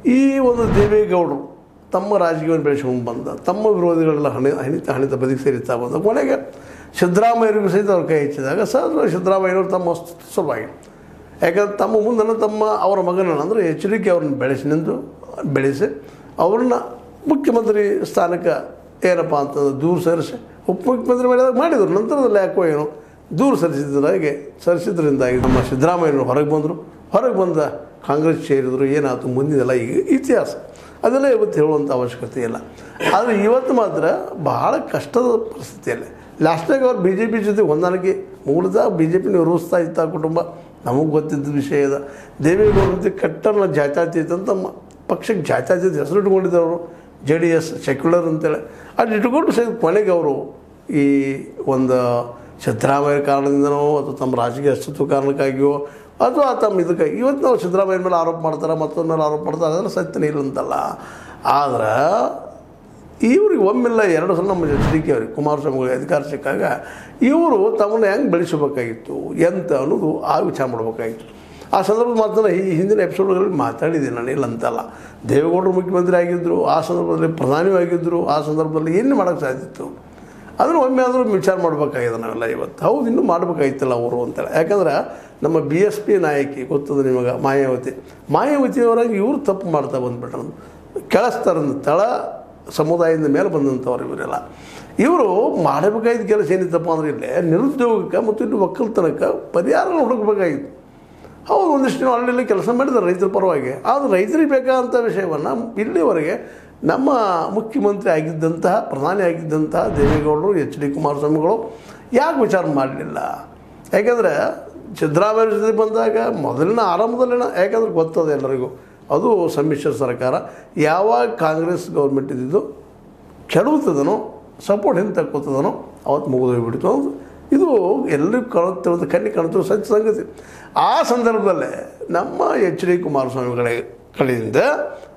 ಈ ಒಂದು ದೇವೇಗೌಡರು ತಮ್ಮ ರಾಜಕೀಯವನ್ನು ಬೆಳೆಸ್ಕೊಂಡು ಬಂದ, ತಮ್ಮ ವಿರೋಧಿಗಳೆಲ್ಲ ಹಣಿತ ಬದಿಗೆ ಸೇರಿಸ್ತಾ ಬಂದ. ಕೊನೆಗೆ ಸಿದ್ದರಾಮಯ್ಯರಿಗೂ ಸಹಿತ ಅವ್ರು ಕೈ ಹೆಚ್ಚಿದಾಗ ಸಹಜ ಸಿದ್ದರಾಮಯ್ಯನವರು ತಮ್ಮ ಸಲುವಾಗಿ, ಯಾಕಂದ್ರೆ ತಮ್ಮ ಮುಂದೆ ತಮ್ಮ ಅವರ ಮಗನನ್ನು ಅಂದರೆ ಎಚ್ಚರಿಕೆ ಅವ್ರನ್ನ ಬೆಳೆಸಿ ಅವ್ರನ್ನ ಮುಖ್ಯಮಂತ್ರಿ ಸ್ಥಾನಕ್ಕೆ ಏನಪ್ಪ ಅಂತಂದ್ರೆ ದೂರ ಸರಿಸಿ ಉಪಮುಖ್ಯಮಂತ್ರಿ ಮಾಡಿದರು. ನಂತರದಲ್ಲಿ ಯಾಕೋ ಏನೋ ದೂರ ಸರಿಸಿದ್ರಿಂದಾಗಿ ನಮ್ಮ ಸಿದ್ದರಾಮಯ್ಯನವರು ಹೊರಗೆ ಬಂದ ಕಾಂಗ್ರೆಸ್ ಸೇರಿದ್ರು. ಏನಾಯ್ತು ಮುಂದಿನೆಲ್ಲ ಈಗ ಇತಿಹಾಸ ಅದೆಲ್ಲ ಇವತ್ತು ಹೇಳುವಂಥ ಅವಶ್ಯಕತೆ ಇಲ್ಲ. ಆದರೆ ಇವತ್ತು ಮಾತ್ರ ಬಹಳ ಕಷ್ಟದ ಪರಿಸ್ಥಿತಿಯಲ್ಲಿ ಲಾಸ್ಟಾಗಿ ಅವ್ರು BJP ಜೊತೆ ಹೊಂದಾಣಿಕೆ ಮೂಲತಃ BJP ನಿರ್ವಹಿಸ್ತಾ ಇತ್ತ ಕುಟುಂಬ ನಮಗೆ ಗೊತ್ತಿದ್ದ ವಿಷಯ ಇದೆ. ದೇವೇಗೌಡರಂತೆ ಕಟ್ಟರ್ನ ಜಾತ್ಯತೀತ ಅಂತ ಪಕ್ಷಕ್ಕೆ ಜಾತ್ಯತೀತ ಹೆಸರು ಇಟ್ಕೊಂಡಿದ್ದವರು JDS ಸೆಕ್ಯುಲರ್ ಅಂತೇಳಿ ಅದು ಇಟ್ಕೊಂಡು ಸಹಿತ ಕೊನೆಗೆ ಅವರು ಈ ಒಂದು ಸಿದ್ದರಾಮಯ್ಯ ಕಾರಣದಿಂದನೋ ಅಥವಾ ತಮ್ಮ ರಾಜಕೀಯ ಅಸ್ತಿತ್ವ ಕಾರಣಕ್ಕಾಗಿಯೋ ಅಥವಾ ತಮ್ಮ ಇದಕ್ಕಾಗಿ ಇವತ್ತು ನಾವು ಸಿದ್ದರಾಮಯ್ಯ ಮೇಲೆ ಆರೋಪ ಮಾಡ್ತಾರೆ, ಮತ್ತೊಂದು ಮೇಲೆ ಆರೋಪ ಮಾಡ್ತಾರೆ, ಅದೆಲ್ಲ ಸತ್ಯನೇ ಇಲ್ಲಂತಲ್ಲ. ಆದ್ರೆ ಇವ್ರಿಗೆ ಒಮ್ಮೆಲ್ಲ 2 ಸಲ ನಮ್ಮ ಎಚ್ಚರಿಕೆ ಅವ್ರಿಗೆ ಕುಮಾರಸ್ವಾಮಿಗಳಿಗೆ ಅಧಿಕಾರ ಸಿಕ್ಕಾಗ ಇವರು ತಮ್ಮನ್ನು ಹೆಂಗೆ ಬೆಳೆಸಬೇಕಾಗಿತ್ತು ಎಂತ ಅನ್ನೋದು ಆ ವಿಚಾರ ಮಾಡಬೇಕಾಗಿತ್ತು. ಆ ಸಂದರ್ಭದ ಮಾತನ್ನು ಈ ಹಿಂದಿನ ಎಪಿಸೋಡ್ಗಳಲ್ಲಿ ಮಾತಾಡಿದ್ದೀನಿ ನಾನು, ಇಲ್ಲ ಅಂತಲ್ಲ. ದೇವೇಗೌಡರು ಮುಖ್ಯಮಂತ್ರಿ ಆಗಿದ್ದರು, ಆ ಸಂದರ್ಭದಲ್ಲಿ ಪ್ರಧಾನಿಯೂ ಆಗಿದ್ದರು, ಆ ಸಂದರ್ಭದಲ್ಲಿ ಏನು ಮಾಡೋಕ್ಕೆ ಸಾಧ್ಯತ್ತು ಅದನ್ನು ಒಮ್ಮೆ ಆದರೂ ವಿಚಾರ ಮಾಡಬೇಕಾಗಿದೆ ನಾವೆಲ್ಲ ಇವತ್ತು. ಹೌದು ಇನ್ನೂ ಮಾಡಬೇಕಾಗಿತ್ತಲ್ಲ ಅವರು ಅಂತೇಳಿ. ಯಾಕಂದ್ರೆ ನಮ್ಮ BSP ನಾಯಕಿ ಗೊತ್ತದೆ ನಿಮಗೆ, ಮಾಯಾವತಿಯವರಾಗಿ ಇವರು ತಪ್ಪು ಮಾಡ್ತಾ ಬಂದುಬಿಟ್ರು. ಕೆಳಸ್ತರದಿಂದ ತಳ ಸಮುದಾಯದ ಮೇಲೆ ಬಂದಂಥವ್ರು ಇವರೆಲ್ಲ. ಇವರು ಮಾಡಬೇಕಾಗಿದ್ದ ಕೆಲಸ ಏನಿತ್ತಪ್ಪ ಅಂದ್ರೆ ಇಲ್ಲೇ ನಿರುದ್ಯೋಗಕ್ಕೆ ಮತ್ತು ಇನ್ನು ಒಕ್ಕಲ್ತನಕ್ಕೆ ಪರಿಹಾರ ಹುಡುಕಬೇಕಾಗಿತ್ತು. ಹೌದು ಒಂದಿಷ್ಟು ಅಲ್ಲಿ ಕೆಲಸ ಮಾಡಿದ್ದಾರೆ ರೈತರ ಪರವಾಗಿ. ಆದರೆ ರೈತರಿಗೆ ಬೇಕಾದಂಥ ವಿಷಯವನ್ನು ಇಲ್ಲಿವರೆಗೆ ನಮ್ಮ ಮುಖ್ಯಮಂತ್ರಿ ಆಗಿದ್ದಂತಹ ಪ್ರಧಾನಿ ಆಗಿದ್ದಂತಹ ದೇವೇಗೌಡರು HD ಕುಮಾರಸ್ವಾಮಿಗಳು ಯಾಕೆ ವಿಚಾರ ಮಾಡಲಿಲ್ಲ? ಯಾಕೆಂದರೆ ಸಿದ್ದರಾಮಯ್ಯ ಜೊತೆ ಬಂದಾಗ ಮೊದಲಿನ ಆರಂಭದಲ್ಲಿನ ಯಾಕಂದ್ರೆ ಗೊತ್ತದೆ ಎಲ್ಲರಿಗೂ ಅದು ಸಮ್ಮಿಶ್ರ ಸರ್ಕಾರ ಯಾವಾಗ ಕಾಂಗ್ರೆಸ್ ಗೌರ್ಮೆಂಟ್ ಇದ್ದಿದ್ದು ಕೆಡುತ್ತದನೋ ಸಪೋರ್ಟ್ ಹಿಂದೆ ತಕ್ಕೋತದನೋ ಅವತ್ತು ಮುಗಿದೋಗ್ಬಿಡ್ತು ಅಂತ ಇದು ಎಲ್ಲರಿಗೂ ಕಾಣುತ್ತಿರೋದು ಕಣ್ಣಿಗೆ ಕಾಣುತ್ತಿರೋ ಸತ್ಯ ಸಂಗತಿ. ಆ ಸಂದರ್ಭದಲ್ಲೇ ನಮ್ಮ HD ಕುಮಾರಸ್ವಾಮಿಗಳ ಕಡೆಯಿಂದ